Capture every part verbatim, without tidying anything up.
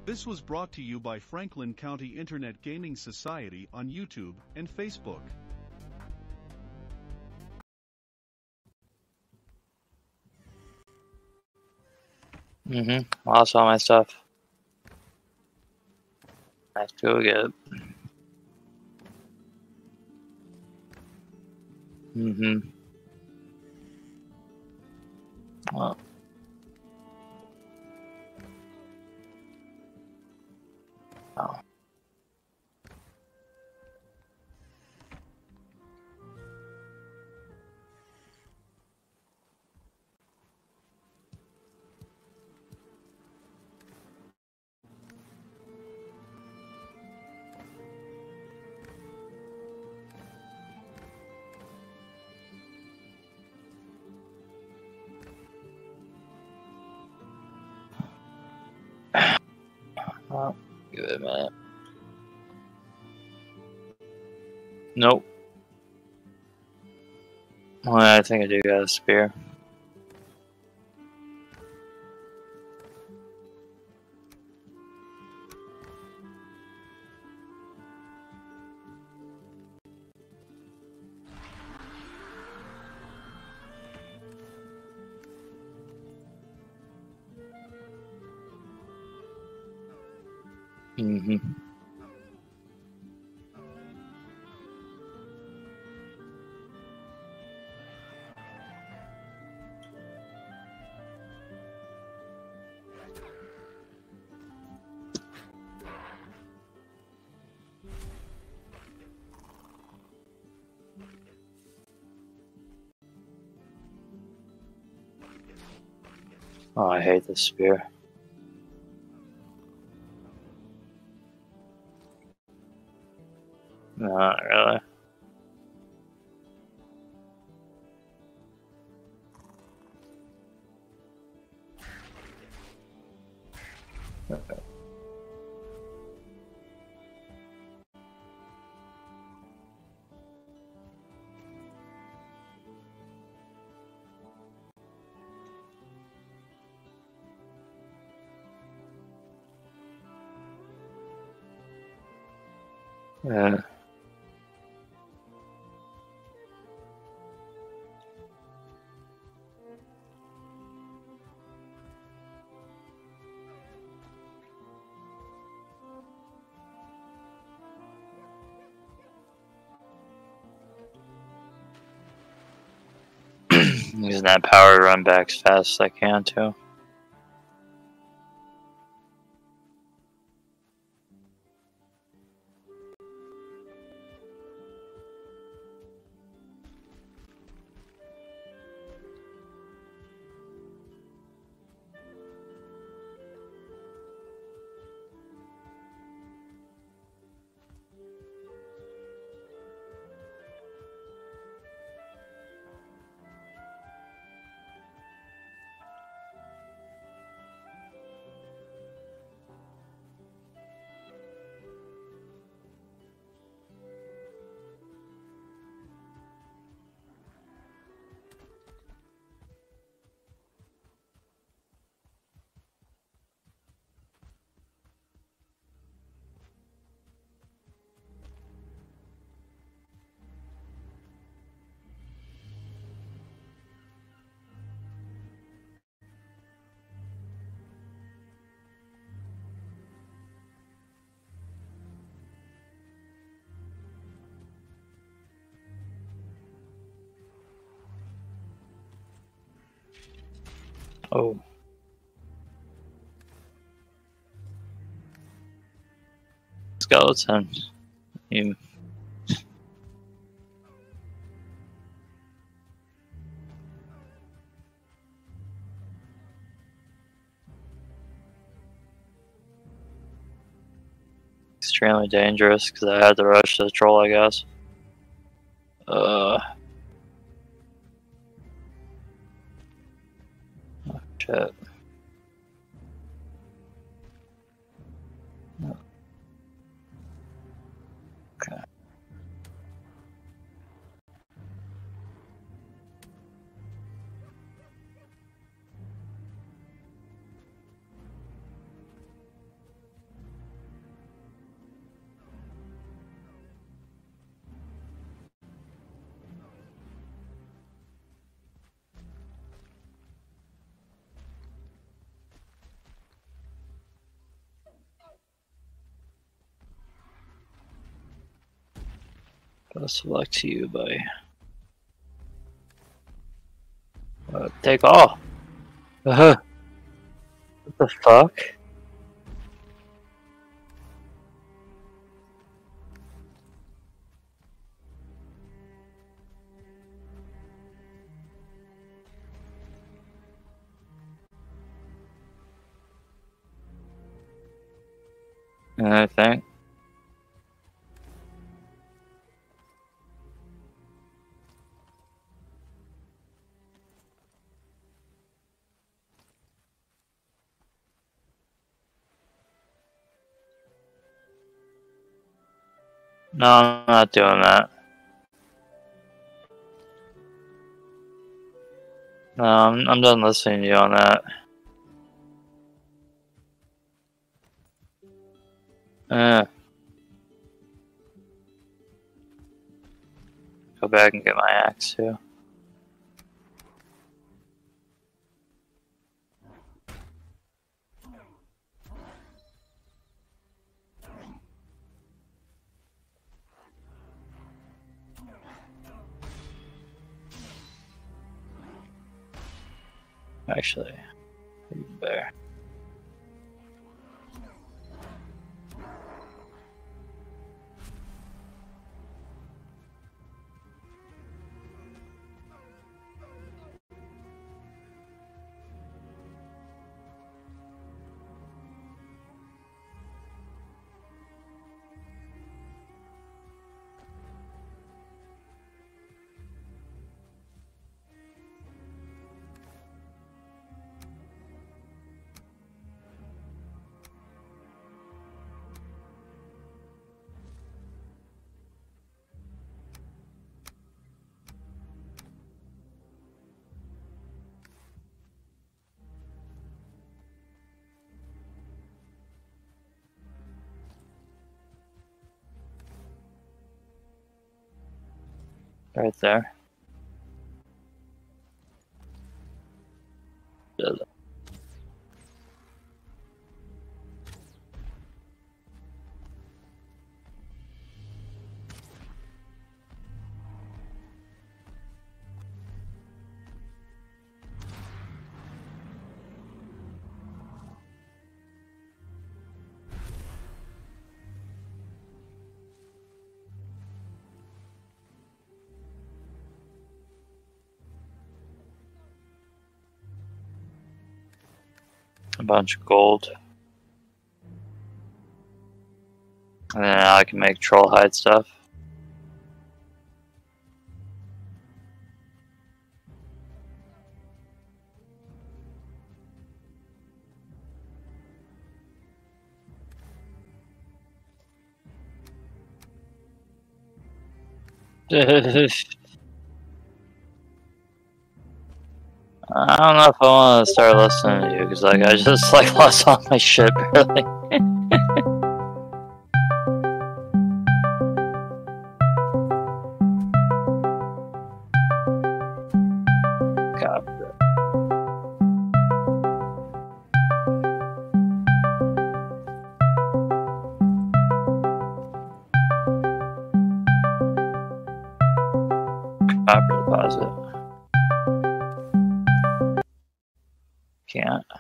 This was brought to you by Franklin County Internet Gaming Society on YouTube and Facebook. Mm-hmm. Lost all my stuff. I have to go get it. Mm-hmm. Well. Oh. Oh, give it a minute. Nope. Well, I think I do got a spear. Mm-hmm. Oh, I hate this spear. No, not really. Okay. Yeah. Using that power to run back as fast as I can too. Oh. Skeleton. You. Extremely dangerous because I had to rush the troll, I guess. Uh. Oh, shit. Okay. Best of luck to you, buddy. Uh, take off. Uh-huh. What the fuck? Anything? No, I'm not doing that. No, I'm, I'm done listening to you on that. Uh, go back and get my axe too. Actually, even better. Right there. A bunch of gold. And then I can make troll hide stuff. I don't know if I want to start listening to you because, like, I just like lost all my shit barely. God. Copper deposit. Can't.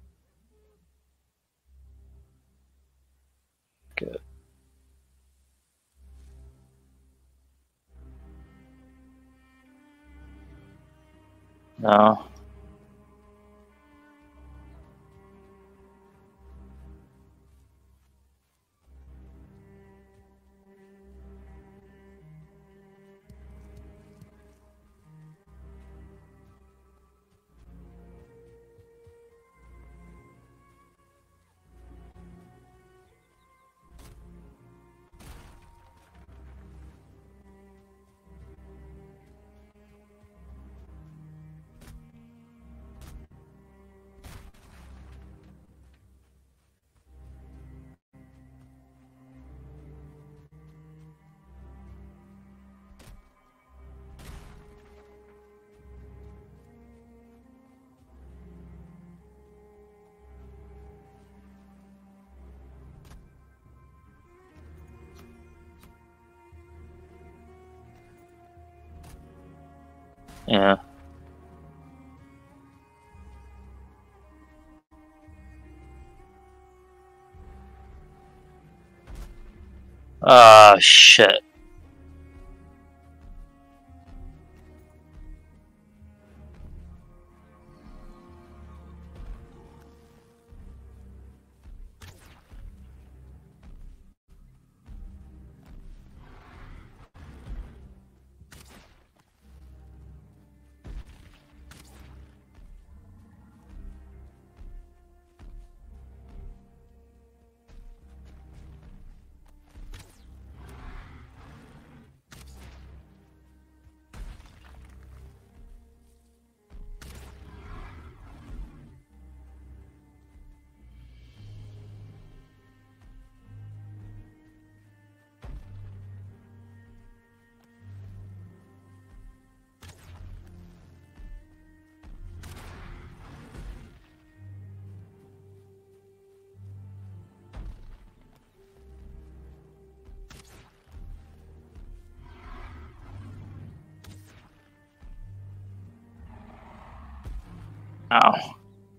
Good. No. Yeah. Ah, shit. Ow.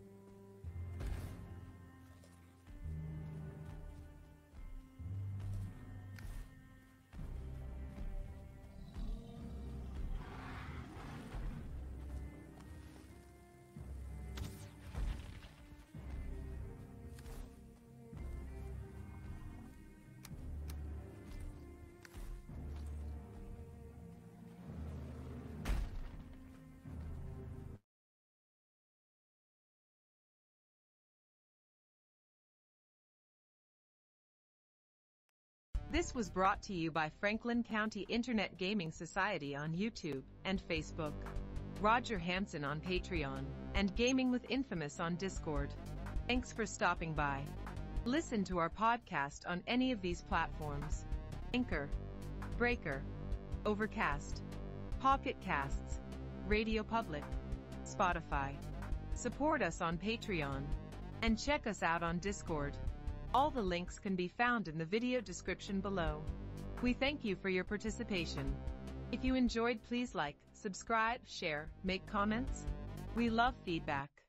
This was brought to you by Franklin County Internet Gaming Society on YouTube and Facebook, Roger Hansen on Patreon, and Gaming with Infamous on Discord. Thanks for stopping by. Listen to our podcast on any of these platforms: Anchor, Breaker, Overcast, Pocket Casts, Radio Public, Spotify. Support us on Patreon, and check us out on Discord. All the links can be found in the video description below. We thank you for your participation. If you enjoyed, please like, subscribe, share, make comments. We love feedback.